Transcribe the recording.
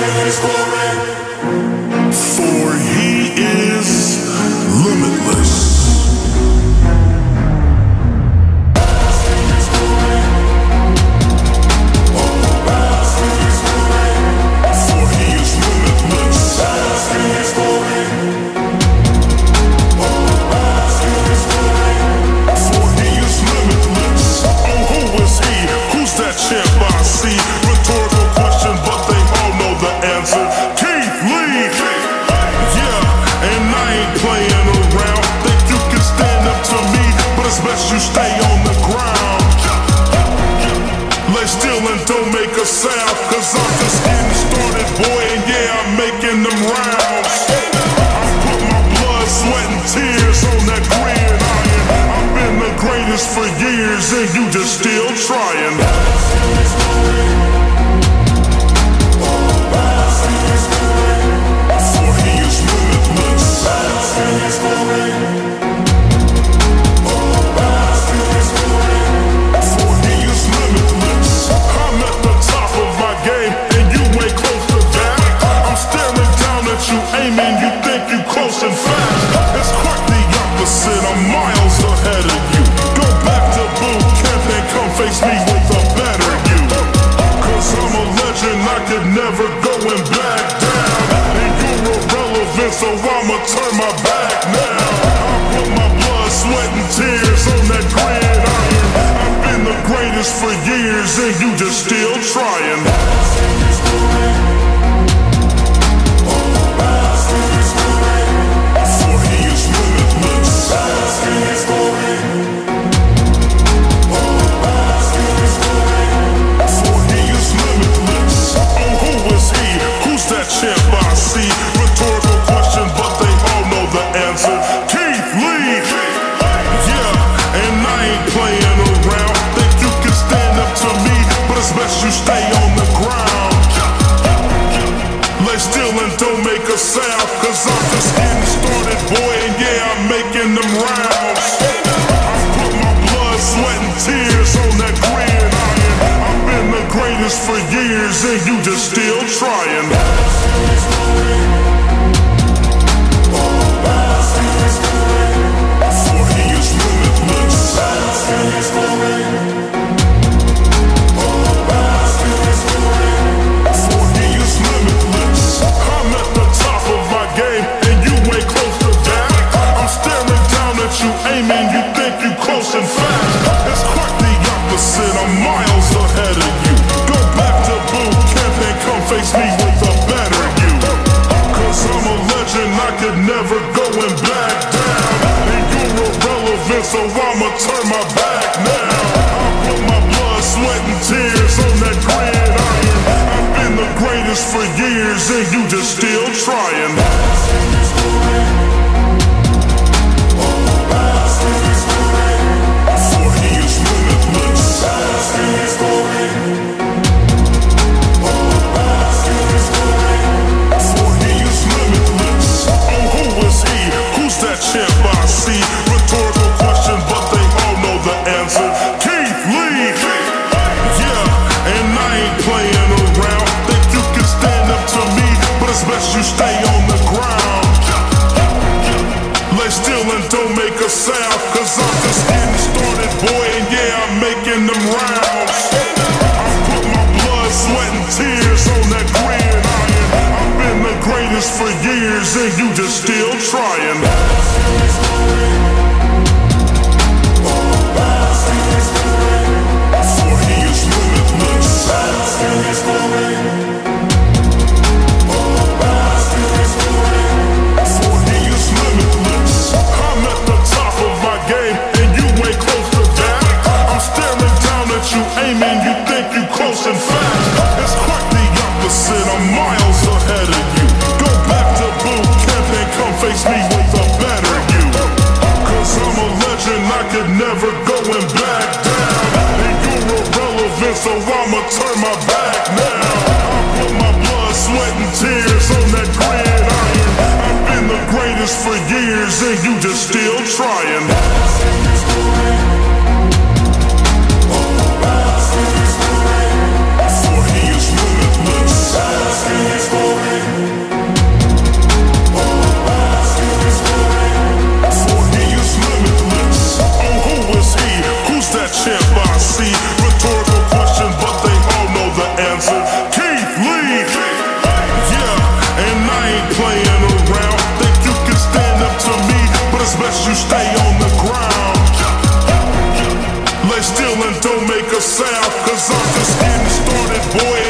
For he is limitless. Best you stay on the ground. Lay still and don't make a sound, cause I'm just getting started, boy, and yeah, I'm making them rounds. I put my blood, sweat, and tears on that gridiron. I've been the greatest for years, and you just still trying. For he is limitless. You aiming, you think you close and fast. It's quite the opposite, I'm miles ahead of you. Go back to boot camp and come face me with a better you. Cause I'm a legend, I could never going back down. And you're irrelevant, so I'ma turn my back now. I put my blood, sweat, and tears on that gridiron. I've been the greatest for years, and you just still trying. You stay on the ground. Lay still and don't make a sound, cause I'm just getting started, boy, and yeah, I'm making them rounds. I put my blood, sweat, and tears on that gridiron. I've been the greatest for years, and you just still trying. For he is limitless. You aiming, you think you close and fast. It's quite the opposite, I'm miles ahead of you. Go back to boot camp and come face me with a better you. Cause I'm a legend, I could never going back down. And you're irrelevant, so I'ma turn my back now. I put my blood, sweat, and tears on that gridiron. I've been the greatest for years, and you just still trying. You stay on the ground. Lay still and don't make a sound, cause I'm just getting started, boy, and yeah, I'm making them rounds. I put my blood, sweat, and tears on that gridiron. I've been the greatest for years, and you just still trying. For he is limitless. You aiming, you think you close and fast. It's quite the opposite, I'm miles ahead of you. Go back to boot camp and come face me with a better you. Cause I'm a legend, I could never going back down. And you're irrelevant, so I'ma turn my back now. I put my blood, sweat, and tears on that gridiron. I've been the greatest for years, and you just still trying. For he is limitless. mouth, cause I'm just getting started, boy.